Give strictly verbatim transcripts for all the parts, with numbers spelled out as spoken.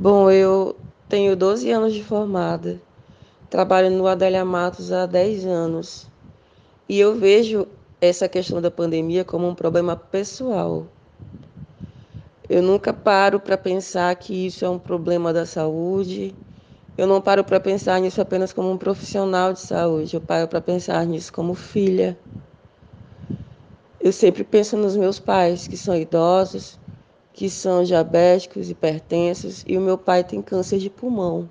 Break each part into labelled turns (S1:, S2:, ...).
S1: Bom, eu tenho doze anos de formada, trabalho no Adélia Matos há dez anos e eu vejo essa questão da pandemia como um problema pessoal. Eu nunca paro para pensar que isso é um problema da saúde. Eu não paro para pensar nisso apenas como um profissional de saúde. Eu paro para pensar nisso como filha. Eu sempre penso nos meus pais, que são idosos, que são diabéticos, hipertensos, e o meu pai tem câncer de pulmão.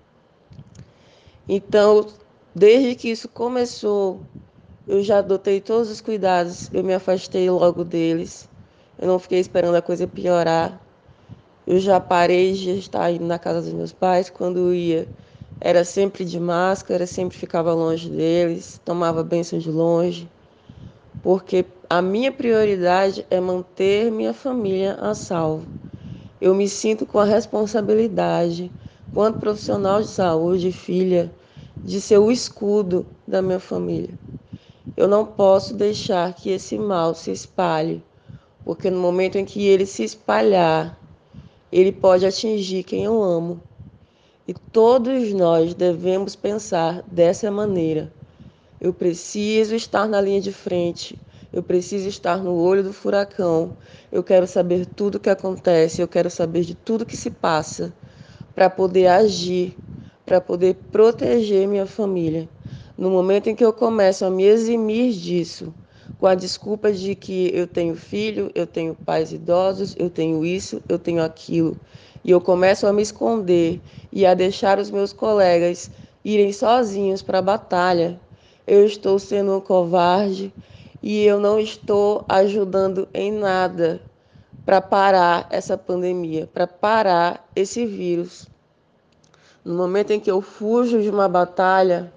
S1: Então, desde que isso começou, eu já adotei todos os cuidados, eu me afastei logo deles, eu não fiquei esperando a coisa piorar. Eu já parei de estar indo na casa dos meus pais, quando ia, era sempre de máscara, sempre ficava longe deles, tomava bênção de longe, porque a minha prioridade é manter minha família a salvo. Eu me sinto com a responsabilidade, quanto profissional de saúde, filha, de ser o escudo da minha família. Eu não posso deixar que esse mal se espalhe, porque no momento em que ele se espalhar, ele pode atingir quem eu amo. E todos nós devemos pensar dessa maneira. Eu preciso estar na linha de frente. Eu preciso estar no olho do furacão. Eu quero saber tudo o que acontece. Eu quero saber de tudo que se passa para poder agir, para poder proteger minha família. No momento em que eu começo a me eximir disso, com a desculpa de que eu tenho filho, eu tenho pais idosos, eu tenho isso, eu tenho aquilo, e eu começo a me esconder e a deixar os meus colegas irem sozinhos para a batalha, eu estou sendo um covarde e eu não estou ajudando em nada para parar essa pandemia, para parar esse vírus. No momento em que eu fujo de uma batalha,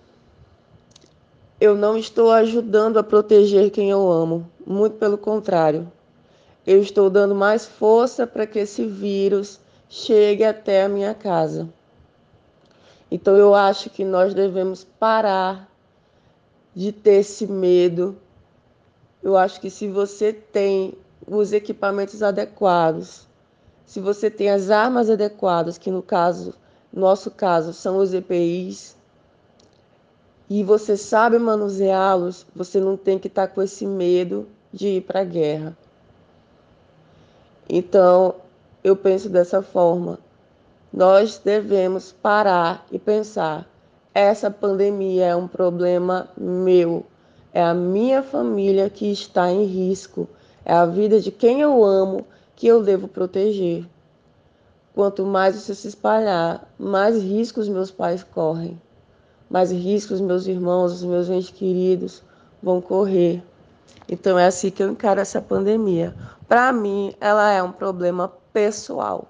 S1: eu não estou ajudando a proteger quem eu amo. Muito pelo contrário, eu estou dando mais força para que esse vírus chegue até a minha casa. Então eu acho que nós devemos parar de ter esse medo. Eu acho que se você tem os equipamentos adequados, se você tem as armas adequadas, que no caso, nosso caso, são os E P Is, e você sabe manuseá-los, você não tem que estar com esse medo de ir para a guerra. Então, eu penso dessa forma. Nós devemos parar e pensar: essa pandemia é um problema meu, é a minha família que está em risco, é a vida de quem eu amo que eu devo proteger. Quanto mais isso se espalhar, mais riscos meus pais correm, mais riscos meus irmãos, os meus entes queridos vão correr. Então é assim que eu encaro essa pandemia. Para mim, ela é um problema pessoal.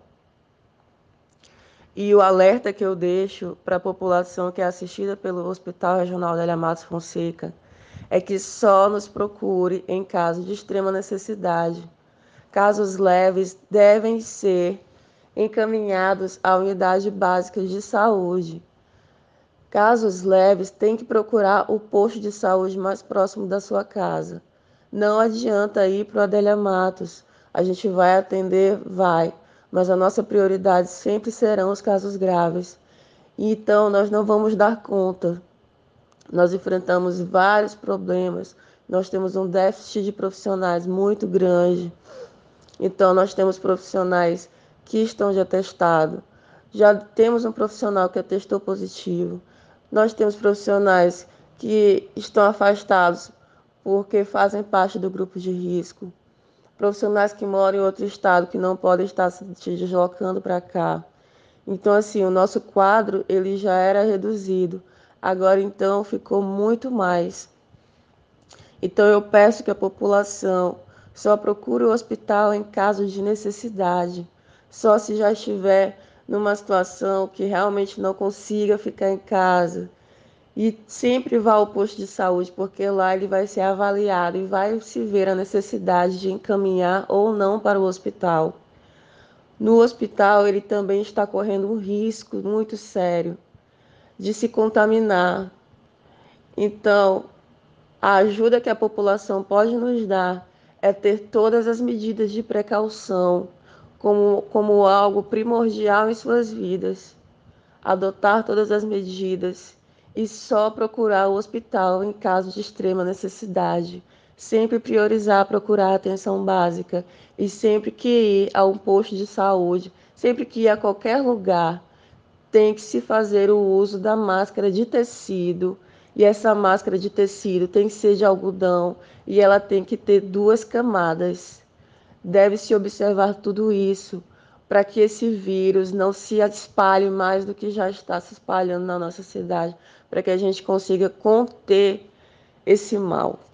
S1: E o alerta que eu deixo para a população que é assistida pelo Hospital Regional Adélia Matos Fonseca é que só nos procure em caso de extrema necessidade. Casos leves devem ser encaminhados à unidade básica de saúde. Casos leves, tem que procurar o posto de saúde mais próximo da sua casa. Não adianta ir para o Adélia Matos. A gente vai atender? Vai. Mas a nossa prioridade sempre serão os casos graves. Então, nós não vamos dar conta. Nós enfrentamos vários problemas. Nós temos um déficit de profissionais muito grande. Então, nós temos profissionais que estão de atestado. Já temos um profissional que atestou positivo. Nós temos profissionais que estão afastados porque fazem parte do grupo de risco. Profissionais que moram em outro estado que não podem estar se deslocando para cá. Então, assim, o nosso quadro ele já era reduzido. Agora, então, ficou muito mais. Então eu peço que a população só procure o hospital em caso de necessidade, só se já estiver numa situação que realmente não consiga ficar em casa. E sempre vá ao posto de saúde, porque lá ele vai ser avaliado e vai se ver a necessidade de encaminhar ou não para o hospital. No hospital, ele também está correndo um risco muito sério de se contaminar. Então, a ajuda que a população pode nos dar é ter todas as medidas de precaução, como, como algo primordial em suas vidas, adotar todas as medidas e só procurar o hospital em caso de extrema necessidade, sempre priorizar procurar atenção básica e sempre que ir a um posto de saúde, sempre que ir a qualquer lugar, tem que se fazer o uso da máscara de tecido, e essa máscara de tecido tem que ser de algodão e ela tem que ter duas camadas. Deve-se observar tudo isso para que esse vírus não se espalhe mais do que já está se espalhando na nossa cidade, para que a gente consiga conter esse mal.